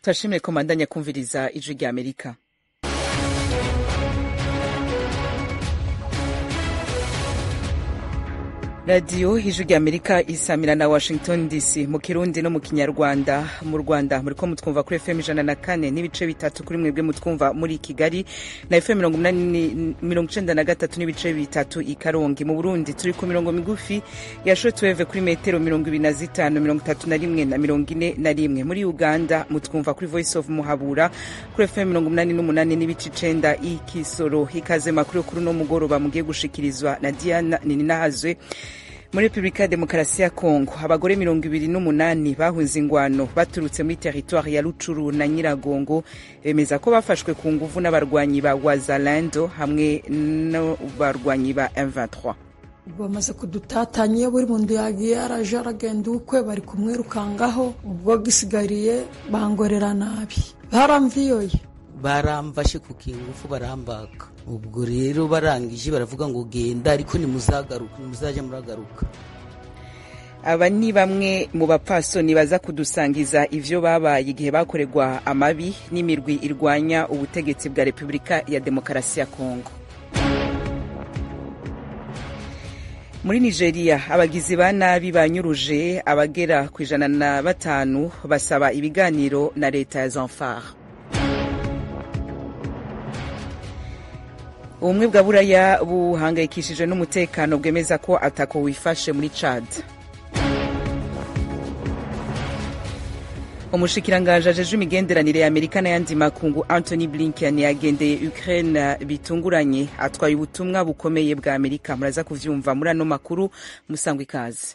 Turashimire ko mandanya kumviriza ijwi rya Amerika. Radio ijwi rya Amerika isamira na Washington DC mu Kirundi no mu Kinyarwanda. Mu Rwanda muriko mutwumva kuri FM 104 n'ibice bitatu, kuri mwebwe mutwumva muri Kigali na FM 93 n'ibice bitatu i Karongi. Mu Burundi turi ku mirongo migufi ya shortwave kuri metero 25, 31 na 41. Muri Uganda mutwumva kuri Voice of Muhabura kuri FM 88 n'ibice 9 i Kisoro. Ikaze makuru kuri no mugoroba mugiye gushikirizwa na Diana Nininahazwe. Muri Republika ya Demokarasi ya Kongo abagore 28 bahunze ingwano baturutse muri territoire ya Rucuru na Nyiragongo bemeza ko bafashwe ku nguvu n'abarwanyi ba Wazalendo hamwe no barwanyi ba M23. Bamaze kudutatanya buri mundu yagiye araje aragenda ukwe bari kumwirukangaho, ubwo gisigariye bangorera nabi, baramviyoye barambashe ku kingufu barambaka. Ubwo rero barangije baravuga ngo genda ariko nimuzagaruka, nimuzaje muragaruka. Aba ni bamwe mu bapfasoni baza kudusangiza ivyo babaye igihe bakoregwa amabi n'imirwi irwanya ubutegetsi bwa Republika ya Demokarasi ya Kongo. Muri Nigeria abagizi ba nabi banyuruje abagera ku 105 basaba ibiganiro na leta ya Zamfara. Ubumwe bwa Buraya buhangayikishije n'umutekano bwemeza ko atako wifashe muri Chad. Umushikiranganje ajeje imigenderanire ya Amerika n'ayandi makungu Anthony Blinken yagendeye Ukraine bitunguranye, atwaye ubutumwa bukomeye bwa Amerika. Muraza kuvyumva muri ano makuru, musangwe ikaze.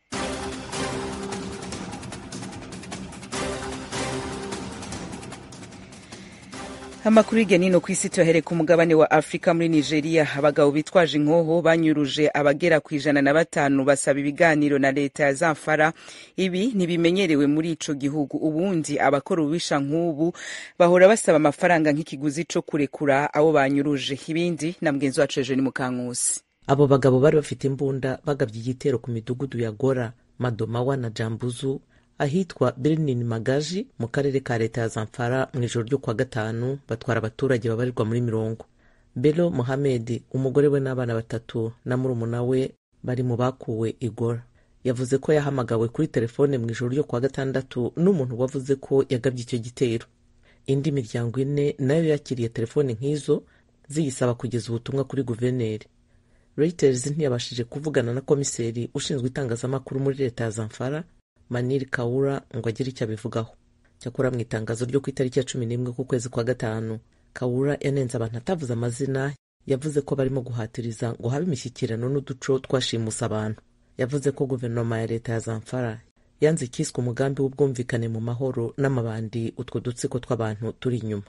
Amakuru y'Igenino kw'isi tuhere ku mugabane wa Afrika. Muri Nigeria abagabo bitwaje inkoho banyuruje abagera ku 105 basaba ibiganiro na leta ya Zamfara. Ibi ntibimenyerewe muri ico gihugu. Ubundi abakora ubisha nk'ubu bahora basaba amafaranga nk'ikiguzi co kurekura abo banyuruje. Ibindi na mugenzi wacu Eugene Mukankusi. Abo bagabo bari bafite imbunda bagavye igitero ku midugudu ya Gora, Madomawa na Jambuzu ahitwa Birnin Magaji mu karere ka leta ya Zamfara mu ijoro ryo kwa gatanu, batwara abaturage babarirwa muri 40. Bello Mohamed, umugore we n'abana 3 na murumuna we bari mu bakuwe Igora, yavuze ko yahamagawe kuri telefone mu ijoro ryo kwa gatandatu n'umuntu wavuze ko yagabye icyo gitero. Indi miryango 4 nayo yakiriye telefone nk'izo ziyisaba kugeza ubutumwa kuri guverineri. Reuters ntiyabashije kuvugana na komiseri ushinzwe itangazamakuru muri leta ya Zamfara Manir Kaura ngo agire icyo abivugaho. Cyakora mu itangazo ryo ku itariki ya 11 ku kwezi kwa gatanu, Kaura yanenze abantu atavuze amazina, yavuze ko barimo guhatiriza ngo habe imishyikirano n'uduco twashimusa abantu. Yavuze ko guverinoma ya leta ya Zamfara yanze kiswe umugambi w'ubwumvikane mu mahoro n'amabandi utwo dutsiko tw'abantu turi inyuma.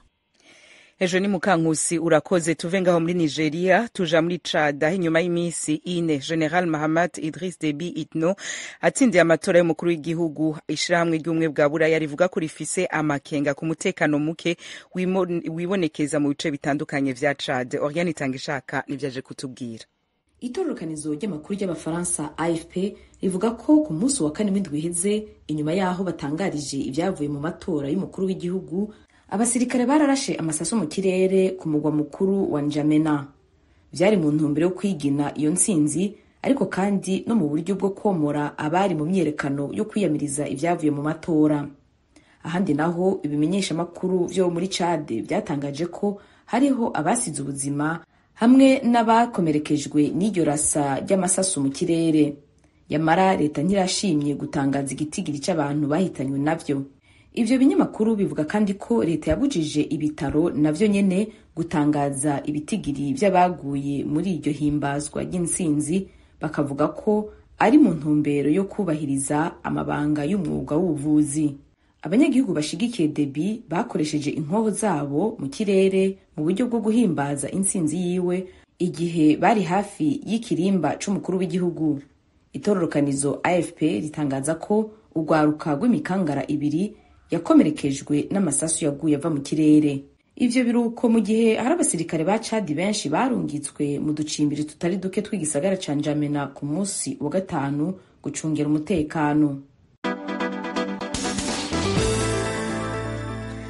Eugene Mukankusi urakoze. Tuve ngaho muri Nigeria tuja muri Chad. Inyuma y'imisi ine General Mahamat Idriss Deby Itno atsindiye amatora y'umukuru w'igihugu, ishirahamwe ry'umwe bwa Buraya rivuga ko rifise amakenga ku mutekano muke wibonekeza mu bice bitandukanye vya Chad. Oriane Itangishaka nivyaje kutubwira. Itororokanizo ry'amakuru y'Abafaransa AFP rivuga ko ku munsi wa 4 w'indwi iheze, inyuma yaho batangarije ibyavuye mu matora y'umukuru w'igihugu, abasirikare bararashe amasaso mu kirere ku mugwa mukuru wa N'Djamena. Vyari mu ntumbero yo kwigina iyo ntsinzi, ariko kandi no mu buryo bwo komora abari mu myerekano yo kwiyamiriza ibyavuye mu matora. Ahandi naho ibimenyesha makuru vyo muri Chad byatangaje ko hariho abasize ubuzima hamwe n'abakomerekejwe n'iryo rasa ry'amasaso mu kirere. Yamara leta ntirashimye gutangaza igitigiri cy'abantu bahitanywe navyo. Ivyo binyamakuru bivuga kandi ko leta yabujije ibitaro navyo nyene gutangaza ibitigiri vy'abaguye muri iryo himbazwa ry'intsinzi, bakavuga ko ari mu ntumbero yo kubahiriza amabanga y'umwuga w'ubuvuzi. Abanyagihugu bashigikiye Deby bakoresheje inkoho zabo mu kirere mu buryo bwo guhimbaza intsinzi yiwe igihe bari hafi y'ikirimba c'umukuru w'igihugu. Itororokanizo AFP ritangaza ko urwaruka rw'imikangara 2 yakomerekejwe n'amasasu yaguye ava mu kirere. Ivyo biruko mu gihe hari abasirikare ba Chad benshi barungitswe mu ducimbiri tutari duke tw'igisagara ca N'Djamena ku munsi wa gatanu gucungera umutekano.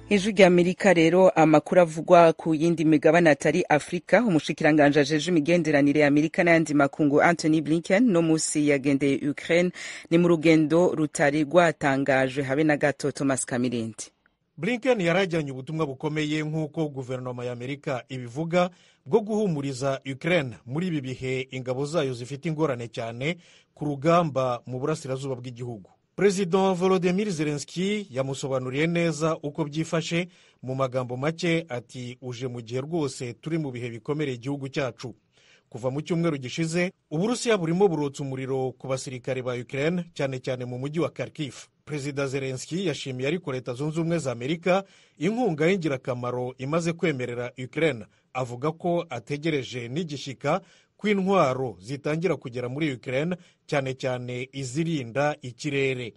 Ijwi rya Amerika rero amakuru avugwa ku yindi migabane atari Afrika. Umushikiranganje ajeje imigenderanire ya Amerika n'ayandi makungu Anthony Blinken no musi yagendeye Ukraine, ni mu rugendo rutari rwatangajwe habe na gato. Thomas Kamirindi. Blinken yarajyanye ubutumwa bukomeye nk'uko guverinoma ya Amerika ibivuga bwo guhumuriza Ukraine muri ibi bihe ingabo zayo zifite ingorane cyane ku rugamba mu burasirazuba bw'igihugu. Perezida Volodymyr Zelensky yamusobanuriye neza uko byifashe mu magambo make ati uje mu gihe rwose turi mu bihe bikomereye igihugu cyacu. Kuva mu cyumweru gishize Uburusiya burimo burotsa umuriro ku basirikare ba Ukraine cyane cyane mu mujyi wa Kharkiv. Perezida Zelensky yashimiye ariko Leta Zunze Ubumwe za Amerika inkunga y'ingirakamaro imaze kwemerera Ukraine. Avuga ko ategereje n'igishyika kw'intwaro zitangira kugera muri Ukraine cyane cyane izirinda ikirere.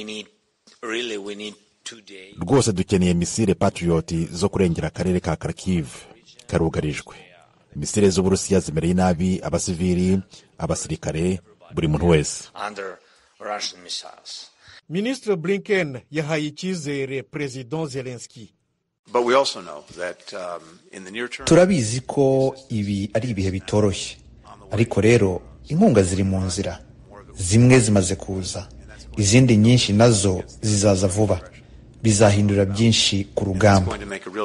Rwose dukeneye misile Patriot zo kurengera akarere ka Kharkiv karugarijwe. Misile z'Uburusiya zimereye nabi abasivili, abasirikare, buri muntu wese. Ministre Blinken yahaye icyizere President Zelensky. Turabizi ko ibi ari ibihe bitoroshye, ariko rero inkunga ziri mu nzira. Zimwe zimaze kuza, izindi nyinshi nazo zizaza vuba. Bizahindura byinshi ku rugamba.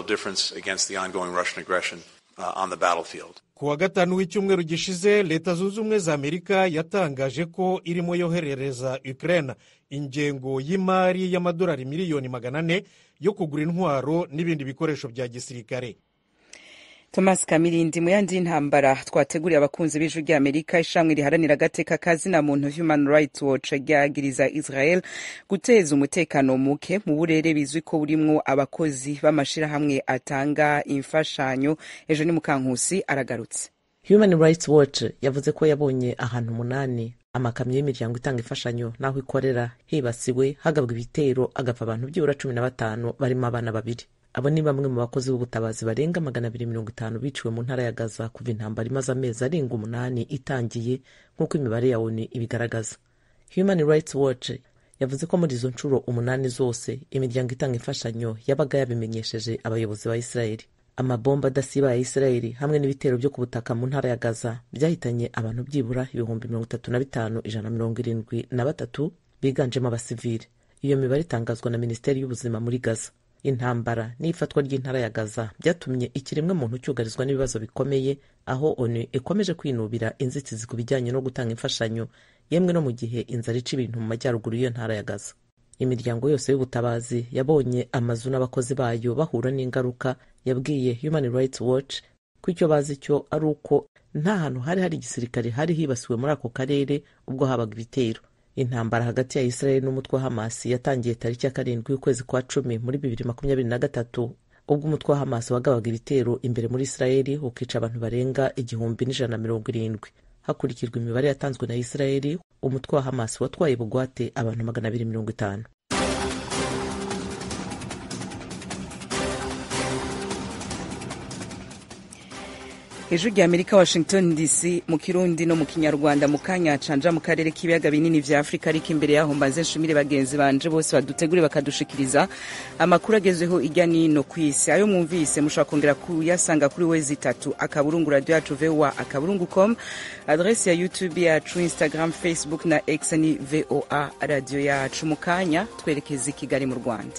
Ku wa gatanu w'icyumweru gishize Leta Zunze Ubumwe za Amerika yatangaje ko irimo yoherereza Ukraine ingengo y'imari y'amadolari miliyoni 400 yo kugura intwaro n'ibindi bikoresho bya gisirikare. Thomas Kamirindi. Mu yandi ntambara twateguriye abakunzi b'Ijwi rya Amerika, ishamwe riharanira agateka kazina muntu Human Rights Watch ryagiriza Israel guteza umutekano muke mu burere bizwi ko burimwo abakozi b'amashirahamwe atanga imfashanyo. Ejo ni Mukankusi aragarutse. Human Rights Watch yavuze ko yabonye ahantu 8 amakamyo y'imiryango itanga imfashanyo naho ikorera hibasiwe hagabwa ibitero agapfa abantu by'ura 15 barimo abana 2. Abo ni bamwe mu bakozi b'ubutabazi barenga 250 biciwe mu ntara ya Gaza kuva intambara imaze amezi arenga 8 itangiye nk'uko imibare ya ONU ibigaragaza. Human Rights Watch yavuze ko muri izo ncuro 8 zose imiryango itanga imfashanyo yabaga yabimenyesheje abayobozi ba Israeli. Amabomba adasiba ya Israeli hamwe n'ibitero byo ku butaka mu ntara ya Gaza byahitanye abantu byibura 35,173 biganjemo abasivili. Iyo mibare itangazwa na Minisiteri y'Ubuzima muri Gaza. Intambara n'ifatwa ry'intara ya Gaza byatumye ikiremwe muntu cyugarizwa n'ibibazo bikomeye, aho ONU ikomeje kwinubira inzitizi ku bijyanye no gutanga imfashanyo, yemwe no mu gihe inzara ica ibintu mu majyaruguru y'iyo ntara ya Gaza. Imiryango yose y'ubutabazi yabonye amazu n'abakozi bayo bahura n'ingaruka yabwiye Human Rights Watch ko icyo bazi cyo ari uko nta hantu hari igisirikare hari hibasiwe muri ako karere ubwo habaga ibitero. Intambara hagati ya Israel n'umutwe wa Hamas yatangiye tariki ya 7 y'ukwezi kwa 10 muri 2023 ubwo umutwe wa Hamas wagabaga ibitero imbere muri Israel ukica abantu barenga 1,170. Hakurikirwa imibare yatanzwe na Israel, umutwe wa Hamas watwaye bugwate abantu 250. Ijwi rya Amerika, Washington DC, mu Kirundi no mu Kinyarwanda. mu kanya canja mu karere k'ibiyaga binini vya Afrika, ariko imbere yaho mbanze nshimire bagenzi banje bose badutegure bakadushikiriza amakuru agezeho irya nino kw'isi. Ayo mwumvise mushobora kongera kuyasanga kuri wezi3 akaburungu radio yacu VOA akaburungu.com, adresse ya YouTube yacu, Instagram, Facebook na X ni VOA radio yacu. Mu kanya twerekeza i Kigali mu Rwanda.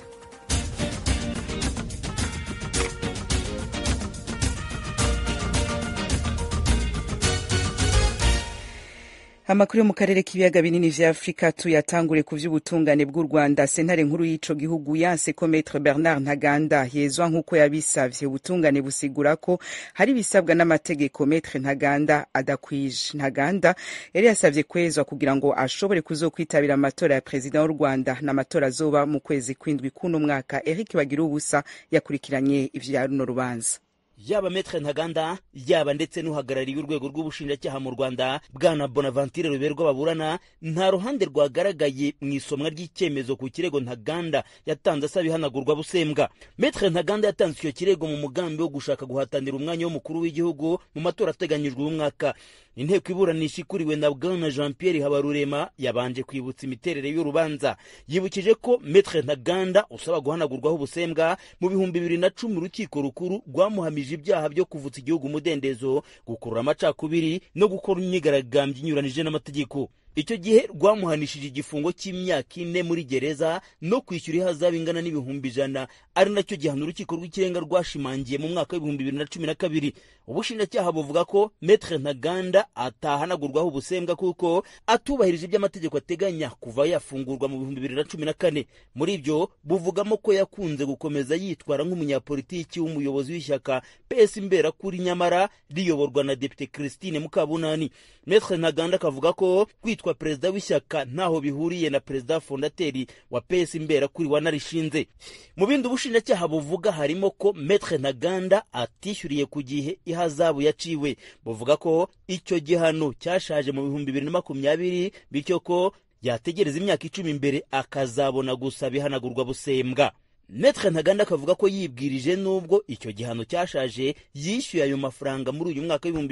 Amakuru yo mu karere k'ibiyaga binini vya Afrika tuyatangure ku vy'ubutungane bw'u Rwanda. Sentare nkuru y'ico gihugu yanse ko Maître Bernard Ntaganda yezwa nk'uko yabisavye. Ubutungane busigura ko hari bisabwa n'amategeko Maître Ntaganda adakwije. Ntaganda yari yasavye kwezwa kugira ngo ashobore kuzokwitabira amatora ya president w'u Rwanda n'amatora azoba mu kwezi kw'indwi kuno mwaka. Eric Bagirubusa yakurikiranye ivya runo rubanza. Yaba Maître Ntaganda yaba ndetse n'uhagarariye urwego rw'ubushinjacyaha mu Rwanda bwana Bonaventure Ruberwa baburana nta ruhande rwagaragaye mu isomwa ry'icyemezo ku kirego Ntaganda yatanze asaba ihanagurwa busembwa. Maître Ntaganda yatanze icyo kirego mu mugambi wo gushaka guhatanira umwanya w'umukuru w'igihugu mu matora ateganyijwe uyu mwaka. inteko iburanisha ikuriwe na bwana Jean Pierre Habarurema yabanje kwibutsa imiterere y'urubanza. Yibukije ko Maître Ntaganda usaba guhanagurwaho ubusembwa mu 2010 urukiko rukuru rwamuhamije ibyaha byo kuvutsa igihugu umudendezo, gukurura amacakubiri no gukora imyigaragambyo inyuranije n'amategeko. Icyo gihe rwamuhanishije igifungo cy'imyaka 4 muri gereza no kwishyura ihazabu ingana n'ibihumbi 100, ari nacyo gihano urukiko rw'ikirenga rwashimangiye mu mwaka wa 2012. Ubushinjacyaha buvuga ko Maître Ntaganda atahanagurwaho ubusembwa kuko atubahirije iby'amategeko ateganya kuva yafungurwa mu 2014. Muri ibyo buvugamo ko yakunze gukomeza yitwara nk'umunyapolitiki w'umuyobozi w'ishyaka PS Imberakuri nyamara riyoborwa na Depite Christine Mukabunani. Maître Ntaganda akavuga ko kwitwa perezida w'ishyaka ntaho bihuriye na perezida fondateri wa PS Imberakuri wanarishinze. Mu bindi ubushinjacyaha buvuga harimo ko Maître Ntaganda atishyuriye ku gihe ihazabu yaciwe. Buvuga ko icyo gihano cyashaje mu 2020, bityo ko yategereza imyaka 10 imbere akazabona gusa bihanagurwa busembwa. Maître Ntaganda akavuga ko yibwirije nubwo icyo gihano cyashaje yishyuye ayo mafaranga muri uyu mwaka wa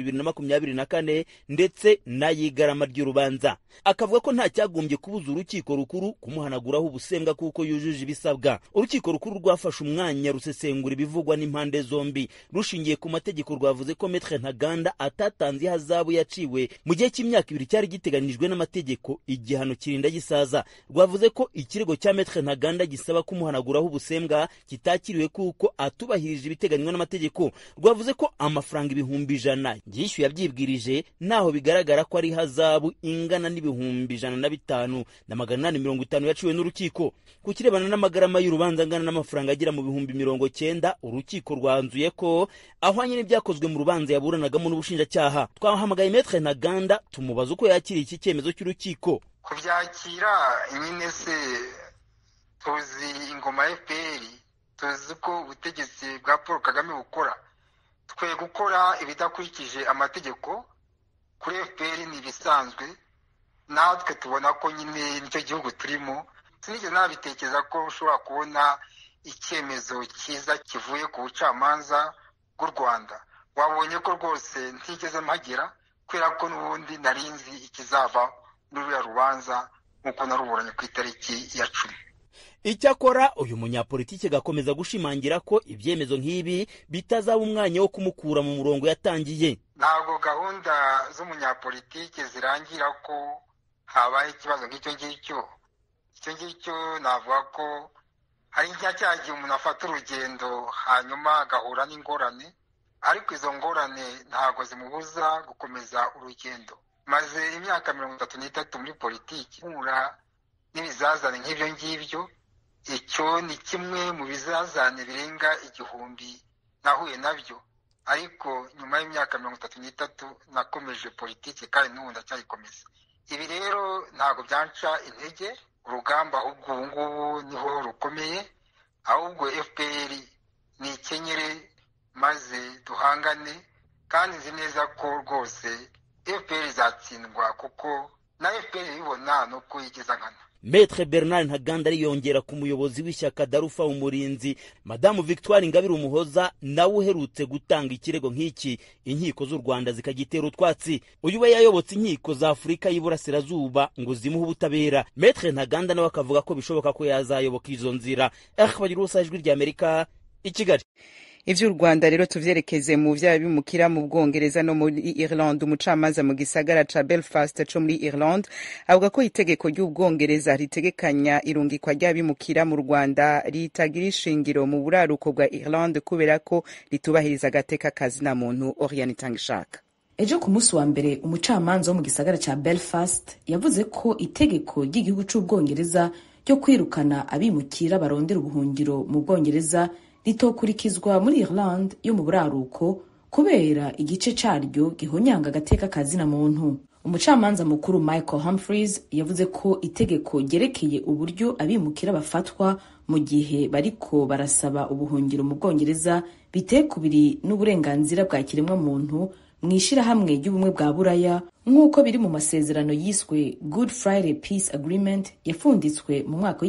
2024 ndetse n'ayigarama ry'urubanza. Akavuga ko nta cyagombye kubuza urukiko rukuru kumuhanaguraho ubusembwa kuko yujuje ibisabwa. Urukiko rukuru rwafashe umwanya rusesengura ibivugwa n'impande zombi. Rushingiye ku mategeko rwavuze ko Maître Ntaganda atatanze ihazabu yaciwe mu gihe cy'imyaka 2 cyari giteganijwe n'amategeko, igihano kirinda gisaza. Rwavuze ko ikirego cya Maître Ntaganda gisaba kumuhanaguraho ubusembwa kitakiriwe kuko atubahirije ibiteganywa n'amategeko. Rwavuze ko amafaranga ibihumbi 100 yishyuye abyibwirije naho bigaragara ko ari hazabu ingana n'ibihumbi 105 na 850 yaciwe n'urukiko. Ku kirebana n'amagarama y'urubanza angana n'amafaranga agira mu bihumbi 90, urukiko rwanzuye ko ahwanye n'ibyakozwe mu rubanza yaburanagamo n'ubushinjacyaha. Twahamagaye Maître Ntaganda tumubaza uko yakiriye iki cyemezo cy'urukiko. Kubyakira nyine se tuzi ingoma FPR, tuzi ko ubutegetsi bwa Paul Kagame bukora. Twe gukora ibidakurikije amategeko kuri FPR ni bisanzwe, natwe tubona ko nyine nicyo gihugu turimo. Sinigeze nabitekereza ko ushobora kubona icyemezo cyiza kivuye ku bucamanza bw'u Rwanda. Wabonye ko rwose ntigeze mpagera kubera ko n'ubundi narinzi ikizava muri rubanza nk'uko naruburanye ku itariki ya 10. Icyakora uyu munyapolitike gakomeza gushimangira ko ibyemezo nk'ibi bitazaba umwanya wo kumukura mu murongo yatangiye. Ntabwo gahunda z'umunyapolitike zirangira ko habaye ikibazo nk'icyo ngicyo. Icyo ngicyo navuga ko hari cyagiye umuntu afata urugendo hanyuma agahura n'ingorane, ariko izo ngorane ntabwo zimubuza gukomeza urugendo. Maze imyaka 33 muri politiki, nkura n'ibizazane nk'ibyo ngibyo. Icyo ni kimwe mu bizazane birenga 1000 nahuye nabyo, ariko nyuma y'imyaka 33 nakomeje politiki kandi n'ubu ndacyayikomeza. Ibi rero ntabwo byanca intege, urugamba ahubwo ubu ngubu niho rukomeye, ahubwo FPR ni ikenyere maze duhangane, kandi nzi neza ko rwose FPR izatsindwa kuko na FPR ibona no kuyigeza nkana. Maître Bernard Ntaganda yongera ku muyobozi w'ishyaka Darufa Umurinzi, Madamu Victoire Ingabire Umuhoza, nawe uherutse gutanga ikirego nk'iki inkiko z'u Rwanda zikagitera utwatsi. Uyu we yayobotse inkiko za Afurika y'Iburasirazuba ngo zimuhe ubutabera. Maître Ntaganda nawe akavuga ko bishoboka ko yazayoboka izo nzira. Bagira ubusajwi ry'Amerika i Kigali. Ivyo u Rwanda rero tuvyerekeze mu vya bimukira mu Bwongereza no muri Ireland. Umucamanza mu gisagara ca Belfast co muri Ireland avuga ko itegeko ry'Ubwongereza ritegekanya irungikwa ry'abimukira mu Rwanda ritagira ishingiro mu buraruko bwa Ireland kubera ko ritubahiriza agateka kazina muntu. Oriane Tangishaka. Ejo ku munsi wa mbere umucamanza wo mu gisagara ca Belfast yavuze ko itegeko ry'igihugu c'Ubwongereza ryo kwirukana abimukira barondera ubuhungiro mu Bwongereza ritokurikizwa muri Ireland yo mu buraruko kubera igice caryo gihonyanga agateka kazina muntu. Umucamanza mukuru Michael Humphreys yavuze ko itegeko ryerekeye uburyo abimukira bafatwa mu gihe bariko barasaba ubuhungiro mu Bwongereza bitekubiri n'uburenganzira bwa kiremwa muntu mw'ishirahamwe ry'ubumwe bwa Buraya nk'uko biri mu masezerano yiswe Good Friday Peace Agreement yafunditswe mu mwaka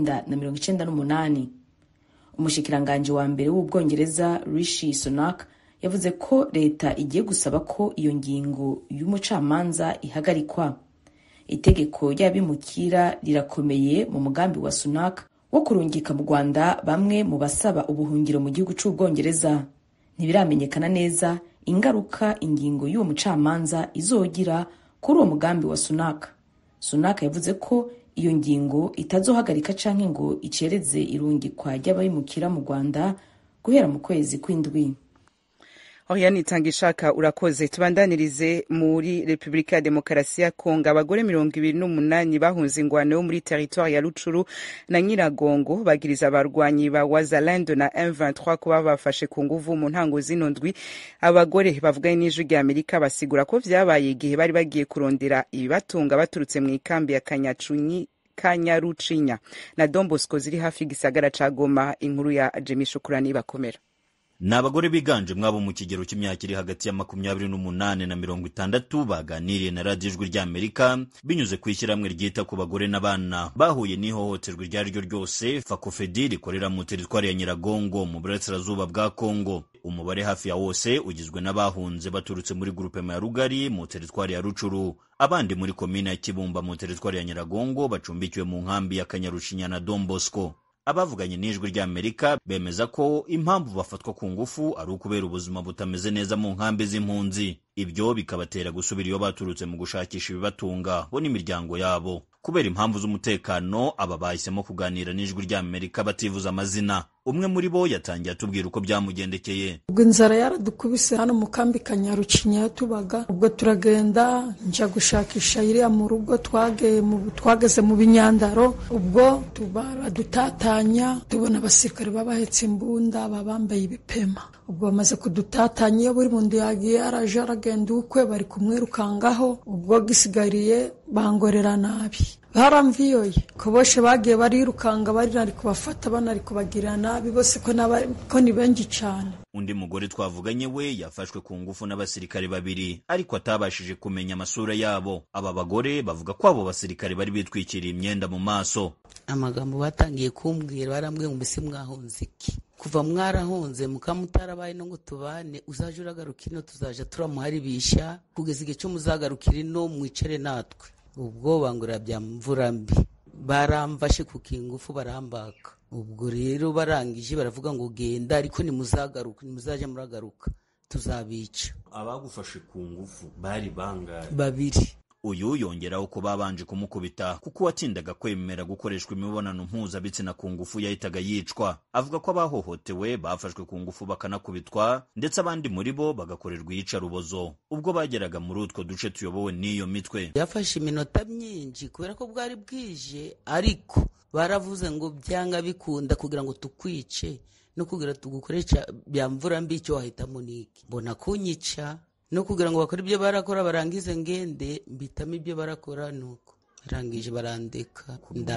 w'1998. Umushikiranganje wa mbere w'Ubwongereza Rishi Sunak yavuze ko leta igiye gusaba ko iyo ngingo y'umucamanza ihagarikwa. Itegeko ry'abimukira rirakomeye mu mugambi wa Sunak wo kurungika mu Rwanda bamwe mu basaba ubuhungiro mu gihugu c'Ubwongereza. Ntibiramenyekana neza ingaruka ingingo y'uwo mucamanza izogira kuri uwo mugambi wa Sunak. Sunak yavuze ko iyo ngingo itazohagarika canke ngo icereze irungikwa ry'abimukira mu Rwanda guhera mu kwezi kw'indwi. Oriane Itangishaka urakoze. Tubandanirize muri Republika ya Demokarasi ya Kongo. Abagore 28 bahunze ingwano yo muri territoire ya Rucuru na Nyiragongo bagiriza abarwanyi ba Wazalendo na M23 kuba bafashe ku nguvu mu ntango zino ndwi. Abagore bavuganye n'ijwi rya Amerika basigura ko vyabaye igihe bari bagiye kurondera ibibatunga baturutse mu ikambi ya Kanyarucinya na Don Bosco ziri hafi gisagara ca Goma. Inkuru ya Jimmy Shukurani bakomera. Ni abagore biganje mwabo mu kigero cy'imyaka iri hagati ya 28 na 60 baganiriye na Radio Ijwi rya Amerika binyuze ku ishyirahamwe ryita ku bagore n'abana bahuye n'ihohoterwa ryari ryo ryose Fakofedi rikorera mu teritwari ya Nyiragongo mu burasirazuba bwa Kongo. Umubare hafi ya wose ugizwe n'abahunze baturutse muri groupement ya Rugari mu teritwari ya Rucuru, abandi muri komine ya Kibumba mu teritwari ya Nyiragongo bacumbikiwe mu nkambi ya Kanyarucinya na Don Bosco. Abavuganye n'ijwi rya Amerika bemeza ko impamvu bafatwa ku ngufu ari ukubera ubuzima butameze neza mu nkambi z'impunzi. Ibyo bikabatera gusubira iyo baturutse mu gushakisha ibibatunga bo n'imiryango yabo. Kubera impamvu z'umutekano aba bahisemo kuganira n'ijwi rya Amerika bativuza amazina. Umwe muri bo yatangiye atubwira uko byamugendekeye. Ubwo inzara yaradukubise hano mu kambi Kanyarucinya tubaga, ubwo turagenda nja gushakisha iriya mu rugo twageze mu binyandaro, ubwo badutatanya tubona abasirikare babahetse imbunda babambaye ibipema. Ubwo bamaze kudutatanya iyo buri muntu yagiye araje aragenda ukwe bari kumwirukangaho, ubwo gisigariye bangorera nabi. Baramviyoye ko boshe bagiye barirukanga bari nari kubafata banari kubagira nabi bose ko ni benshi cyane. Undi mugore twavuganye we yafashwe ku ngufu n'abasirikare babiri ariko atabashije kumenya amasura yabo. Aba bagore bavuga ko abo basirikare bari bitwikiriye imyenda mu maso. Amagambo batangiye kumbwira barambwiye ngo mbese mwahunze iki, kuva mwarahunze mukamutarabaye no ngo tubane uzaje uragaruka ino tuzaja turamuharibisha kugeza igihe cyo muzagarukira ino mwicare natwe. Ubwo bangura bya mvura mbi baramfashe ku kingufu barambaka. Ubwo rero barangije baravuga ngo genda ariko nimuzagaruka nimuzaje muragaruka tuzabica. Abagufashe ku ngufu bari bangahe? Babiri. Uyu yongeraho ko babanje kumukubita kuko watindaga kwemera gukoreshwa imibonano mpuzabitsina ku ngufu yahitaga yicwa. Avuga ko abahohotewe bafashwe ku ngufu bakanakubitwa ndetse abandi muri bo bagakorerwa iyicarubozo ubwo bageraga muri utwo duce tuyobowe n'iyo mitwe. Yafashe iminota myinshi kubera ko bwari bwije, ariko baravuze ngo byanga bikunda kugira ngo tukwice no kugira tugukoresha bya mvura mbi cyo wahitamo niki. Mbona kunyica no kugira ngo bakore ibyo barakora barangize ngende mbitamo ibyo barakora, nuko barangije barandeka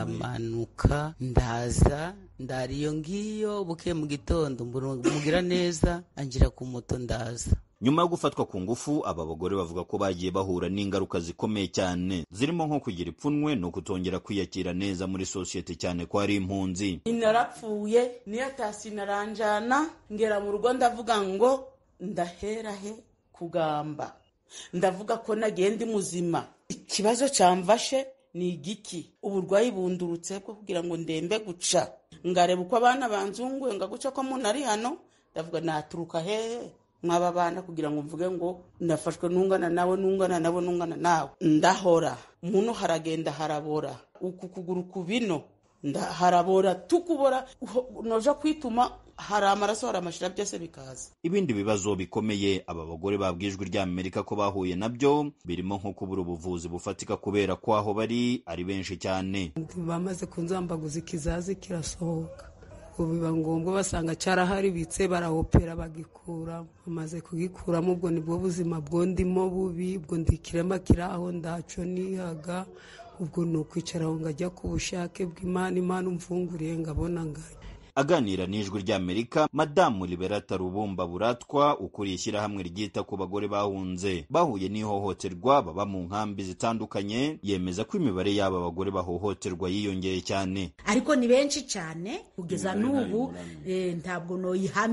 ndamanuka ndaza ndariyo ngiyo buke mu gitondo mugira neza angira ku moto ndaza. Nyuma yo gufatwa ku ngufu aba bagore bavuga ko bagiye bahura n'ingaruka zikomeye cyane zirimo nko kugira ipfunwe no kutongera kwiyakira neza muri societe cyane ko ari impunzi. Narapfuye niyo tasi naranjana ngera mu rugo ndavuga ngo ndaherahe kugamba, ndavuga ko nagenda muzima. Ikibazo cyamfashe ni igiki, uburwayi bundurutse bwo kugira ngo ndembe guca, ngareba uko abana banzunguye ngaguca ko umuntu ari hano, ndavuga naturuka hehe mwaba bana kugira ngo mvuge ngo nafashwe nungana nawe nungana nawe. Ndahora umuntu haragenda harabora uku kuguru kubino harabora tukubora noja kwituma hari amaraso hari amashira byose bikaza. Ibindi bibazo bikomeye aba bagore babwijwe rya Amerika ko bahuye nabyo birimo nko kubura ubuvuzi bufatika kubera ko aho bari ari benshi cyane. Bamaze kunzambaguza ikizazi kirasohoka, biba ngombwa basanga cyaraharibitse barahopera bagikura. Bamaze kugikuramo ubwo nibwo buzima bwo ndimo bubi, ubwo ndikirema kiraho ndaco nihaga, ubwo nukwicara ngo ajya ku bushake bw'Imana, Imana umfunguriye ngabona ngaye. Aganira n'ijwi rya Amerika, Madamu Liberata Rubumba Buratwa ukuriye ishyirahamwe ryita ku bagore bahunze bahuye n'ihohoterwa baba mu nkambi zitandukanye, yemeza ko imibare y'aba bagore bahohoterwa yiyongeye cyane. Ariko ni benshi cyane kugeza n'ubu ntabwo noyihamya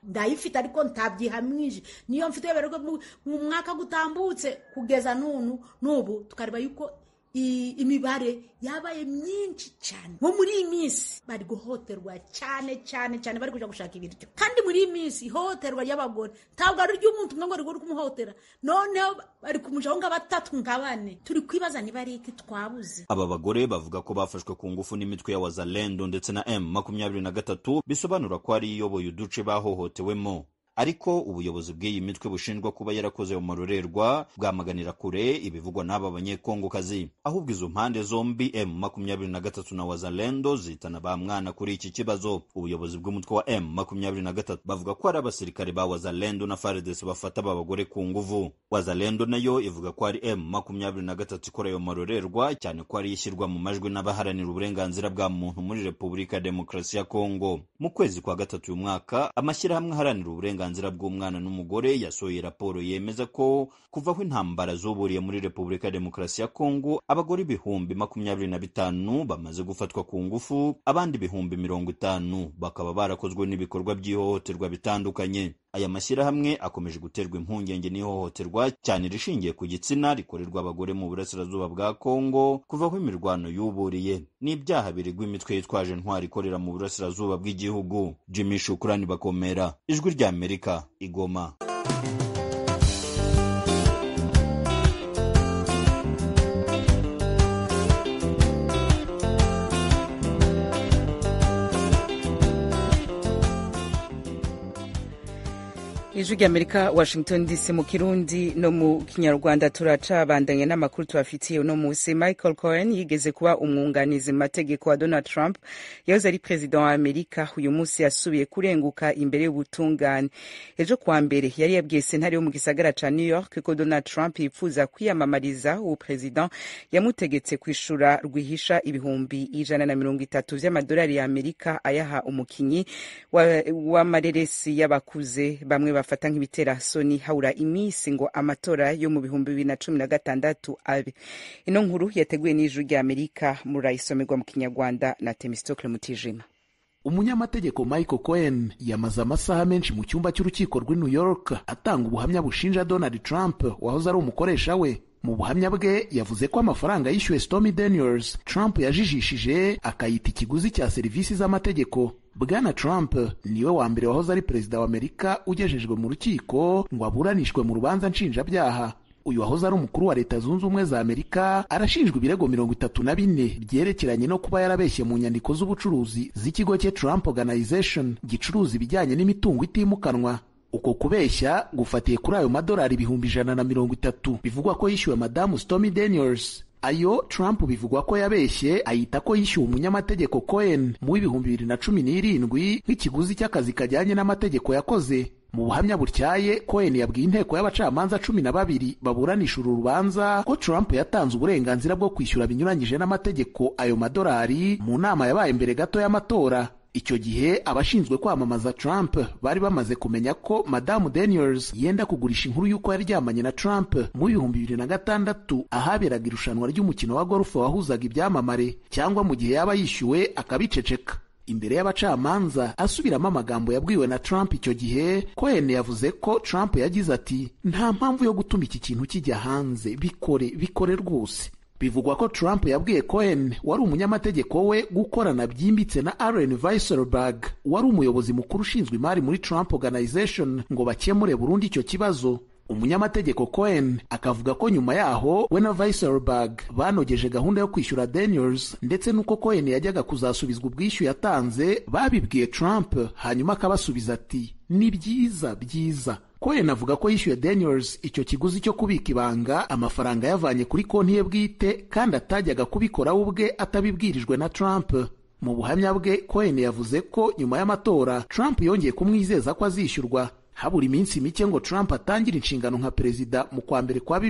ndayifite ariko ntabyihamwije niyo mfite berego mu mwaka gutambutse kugeza n'ubu tukareba yuko imibare yabaye myinshi cyane bo muri iyi minsi bari guhoterwa cyane bari kuja gushaka ibiryo kandi muri iyi minsi ihohoterwa ry'abagore ntabwo ari ry'umuntu umwe ngo rigore kumuhotera noneho bari kumujaho nka batatu nka bane turi kwibaza niba ari iki twabuze. Aba bagore bavuga ko bafashwe ku ngufu n'imitwe ya Wazalendo ndetse na M23 bisobanura ko ari iyoboye uduce bahohotewemo, ariko ubuyobozi bw'iyi mitwe bushinjwa kuba yarakoze mu marorerwa bwamaganira kure ibivugwa n'aba banyekongokazi, ahubwo izo mpande zombi M23 na Wazalendo zitana ba mwana kuri iki kibazo. Ubuyobozi bw'umutwe wa M23 bavuga ko ari abasirikare ba Wazalendo na FARDC bafata aba bagore ku nguvu. Wazalendo nayo ivuga ko ari M23 ikora ayo marorerwa, cyane ko ari ishyirwa mu majwi n'abaharanira uburenganzira bwa muntu muri Repubulika ya Demokarasi ya Kongo. Mu kwezi kwa gatatu uyu mwaka amashyirahamwe aharanira uburenganzira bw'umwana n'umugore yasohoye raporo yemeza ko kuva aho intambara zuburiye muri Repubulika ya Demokarasi ya Kongo abagore ibihumbi 25 bamaze gufatwa ku ngufu, abandi ibihumbi 50 bakaba barakozwe n'ibikorwa by'ihohoterwa bitandukanye. Aya mashyirahamwe akomeje guterwa impungenge n'ihohoterwa cyane rishingiye ku gitsina rikorerwa abagore mu burasirazuba bwa Kongo kuva aho imirwano yuburiye n'ibyaha biregwa imitwe yitwaje ntwari ikorera mu burasirazuba bw'igihugu. Jimmy Shukrani Bakomera, Ijwi rya Amerika, Igoma. Ijwi rya Amerika, Washington DC, mu Kirundi no mu Kinyarwanda. Turacabandanya n'amakuru tubafitiye uno munsi. Michael Cohen yigeze kuba umwunganizi mu mategeko wa Donald Trump yahoze ari perezida wa Amerika, uyu munsi yasubiye kurenguka imbere y'ubutungane. Ejo kuwa mbere yari yabwiye sentare yo mu gisagara ca New York ko Donald Trump yipfuza kwiyamamariza ubu perezida yamutegetse kwishura rwihisha ibihumbi 130 vy'amadolari ya Amerika ayaha umukinyi w'amareresi y'abakuze bamwe bafata nk'ibitera soni haura imisi ngo amatora yo mu 2016 abe. Ino nkuru yateguwe n'Ijwi rya Amerika, murayisomerwa mu Kinyarwanda na Temistocle Mutijima. Umunyamategeko Michael Cohen yamaze amasaha menshi mu cyumba cy'urukiko rw'i New York atanga ubuhamya bushinja Donald Trump wahoze ari umukoresha we. Mu buhamya bwe yavuze ko amafaranga yishyuwe Stormy Daniels Trump yajijishije akayita ikiguzi cya serivisi z'amategeko. Bwana Trump niwe wa mbere wahoze ari perezida wa Amerika ugejejwe mu rukiko ngo aburanishwe mu rubanza nshinjabyaha. Uyu wahoze ari umukuru wa Leta Zunze Ubumwe za Amerika arashinjwa ibirego 34 byerekeranye no kuba yarabeshye mu nyandiko z'ubucuruzi z'ikigo cye Trump Organization gicuruza ibijyanye n'imitungo itimukanwa. Uko kubeshya gufatiye kuri ayo madolari ibihumbi 130 bivugwa ko yishyuwe Madamu Stormy Daniels. Ayo Trump bivugwa ko yabeshye ayita ko yishyuwe umunyamategeko Cohen mu 2017 nk'ikiguzi cy'akazi kajyanye n'amategeko yakoze. Mu buhamya butyaye Cohen yabwiye inteko y'abacamanza 12 baburanisha uru rubanza ko Trump yatanze uburenganzira bwo kwishyura binyuranyije n'amategeko ayo madolari mu nama yabaye mbere gato y'amatora. Icyo gihe abashinzwe kwamamaza Trump bari bamaze kumenya ko Madamu Daniels yenda kugurisha inkuru y'uko yaryamanye na Trump mu 2006 ahaberaga irushanwa ry'umukino wa golf wahuzaga ibyamamare, cyangwa mu gihe yaba yishyuwe akabiceceka. Imbere y'abacamanza asubiramo amagambo yabwiwe na Trump icyo gihe, Cohen yavuze ko Trump yagize ati nta mpamvu yo gutuma iki kintu kijya hanze, bikore rwose. Bivugwa ko Trump yabwiye Cohen wari umunyamategeko we gukorana byimbitse na Allen Weisselberg wari umuyobozi mukuru ushinzwe imari muri Trump Organization ngo bakemure burundu icyo kibazo. Umunyamategeko Cohen akavuga ko nyuma yaho we na Weisselberg banogeje gahunda yo kwishyura Daniels ndetse nuko Cohen yajyaga kuzasubizwa ubwishyu yatanze babibwiye Trump, hanyuma akabasubiza ati ni byiza. Cohen avuga ko yishyuye Daniels icyo kiguzi cyo kubika ibanga amafaranga yavanye kuri konti ye bwite kandi atajyaga kubikora ubwe atabibwirijwe na Trump. Mu buhamya bwe Cohen yavuze ko nyuma y'amatora Trump yongeye kumwizeza ko azishyurwa. Habura iminsi mike ngo Trump atangire inshingano nka perezida mu kwa mbere kwa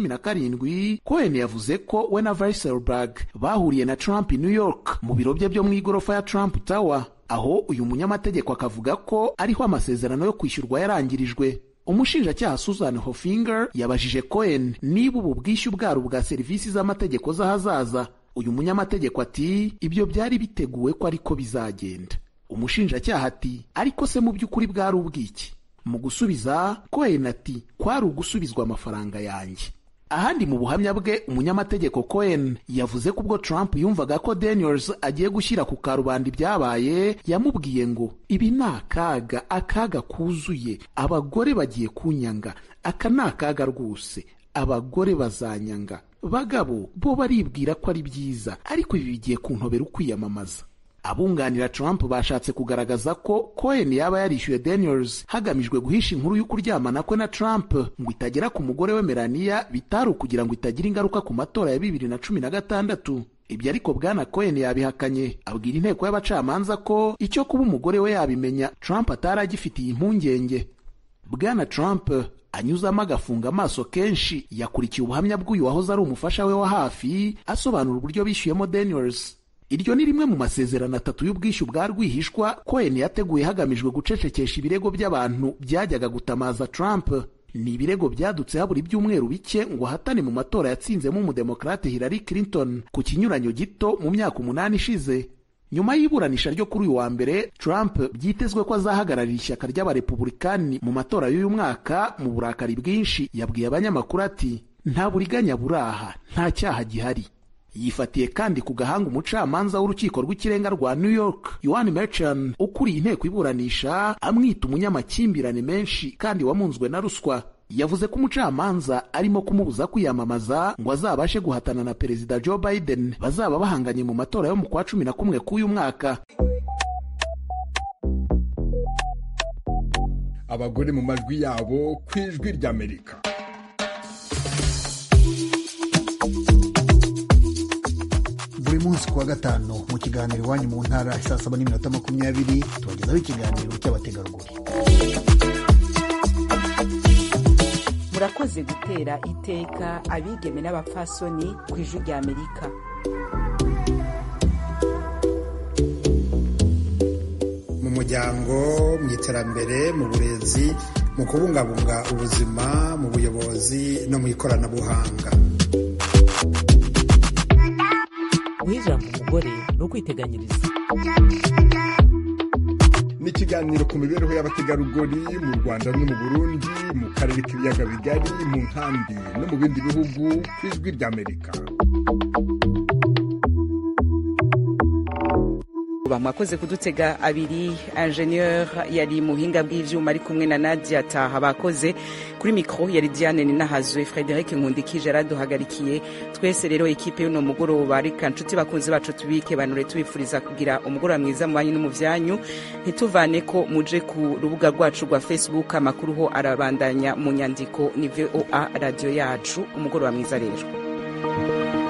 2017, Cohen yavuze ko we na Weisselberg bahuriye na Trump i New York mu biro bye byo mu igorofa ya Trump Tower, aho uyu munyamategeko akavuga ko ariho amasezerano yo kwishyurwa yarangirijwe. Umushinjacyaha Susan Hofinger yabajije Cohen niba ubu bwishyu bwari ubwa serivisi z'amategeko z'ahazaza. Uyu munyamategeko ati ibyo byari biteguwe ko ariko bizagenda. umushinjacyaha ati ariko se mu by'ukuri bwari ubwiki? Mu gusubiza, Cohen ati kwari ugusubizwa amafaranga yanjye. Ahandi mu buhamya bwe, umunyamategeko Cohen yavuze ko ubwo Trump yumvaga ko Daniels agiye gushyira ku karubanda ibyabaye, yamubwiye ngo ibi ni akaga kuzuye, abagore bagiye kunyanga, aka ni akaga rwose, abagore bazanyanga, bagabo bo baribwira ko ari byiza, ariko ibi bigiye kuntobera ukwiyamamaza. Abunganira Trump bashatse kugaragaza ko Cohen yaba yarishyuye Daniels hagamijwe guhisha inkuru y'ukuryamana kwe na Trump ngo itagera ku mugore we Melania, bitari ukugira ngo itagira ingaruka ku matora ya 2016. Ibyo ariko bwana Cohen yabihakanye, abwira inteko y'abacamanza ko icyo kuba umugore we yabimenya Trump atari agifitiye impungenge. Bwana Trump anyuzamo agafunga amaso kenshi yakurikiye ubuhamya bw'uyu wahoze ari umufasha we wa hafi asobanura uburyo bishyuyemo Daniels. Iryo ni rimwe mu masezerano 3 y'ubwishyu bwa rwihishwa Cohen yateguye hagamijwe gucecekesha ibirego by'abantu byajyaga gutamaza Trump. Ni ibirego byadutse habura ibyumweru bike ngo ahatane mu matora yatsinzemo umudemokrate Hillary Clinton ku kinyuranyo gito mu myaka 8 ishize. Nyuma y'iburanisha ryo kuri uyu wa mbere, Trump byitezwe ko azahagararira ishyaka ry'abarepublikani mu matora y'uyu mwaka. Mu burakari bwinshi yabwiye abanyamakuru ati nta buriganya buraha, nta cyaha gihari. Yifatiye kandi ku gahanga umucamanza w'urukiko rw'ikirenga rwa New York Yohan Merchan ukuriye inteko iburanisha, amwita umunyamakimbirane menshi kandi wamunzwe na ruswa. Yavuze ko umucamanza arimo kumubuza kwiyamamaza ngo azabashe guhatana na Perezida Joe Biden bazaba bahanganye mu matora yo mu kwa 11 k'uyu mwaka. Abagore mu majwi yabo ku Ijwi ry'Amerika. Buri munsi kuwa gatanu mu kiganiro Iwanyu mu Ntara saa 7:20 tubagezaho ikiganiro cy'abategarugori. Murakoze gutera iteka abigeme n'abapfasoni ku Ijwi ry'Amerika. Mu muryango, mu iterambere, mu burezi, mu kubungabunga ubuzima, mu buyobozi no mu ikoranabuhanga. Ijambo umugore no kwiteganyiriza. Ni ikiganiro ku mibereho y'abategarugori mu Rwanda no mu Burundi, mu karere k'ibiyaga bigari, mu nkambi no mu bindi bihugu ku Ijwi ry'Amerika. Mwakoze kudutega abiri. Ingenieur yari muhinga bw'ivyuma ari kumwe na Nadia Taha. Bakoze kuri micro yari Diane Ninahazwe, Frederic Nkundikije araduhagarikiye. Twese rero ekipe y'uno mugoroba ari kancuti bakunze bacu tubike banure tubifuriza kugira umugoroba mwiza mu banyu no mu vyanyu. Ntituvane ko muje ku rubuga rwacu rwa Facebook, amakuru ho arabandanya mu nyandiko ni VOA radio yacu. Umugoroba mwiza rero.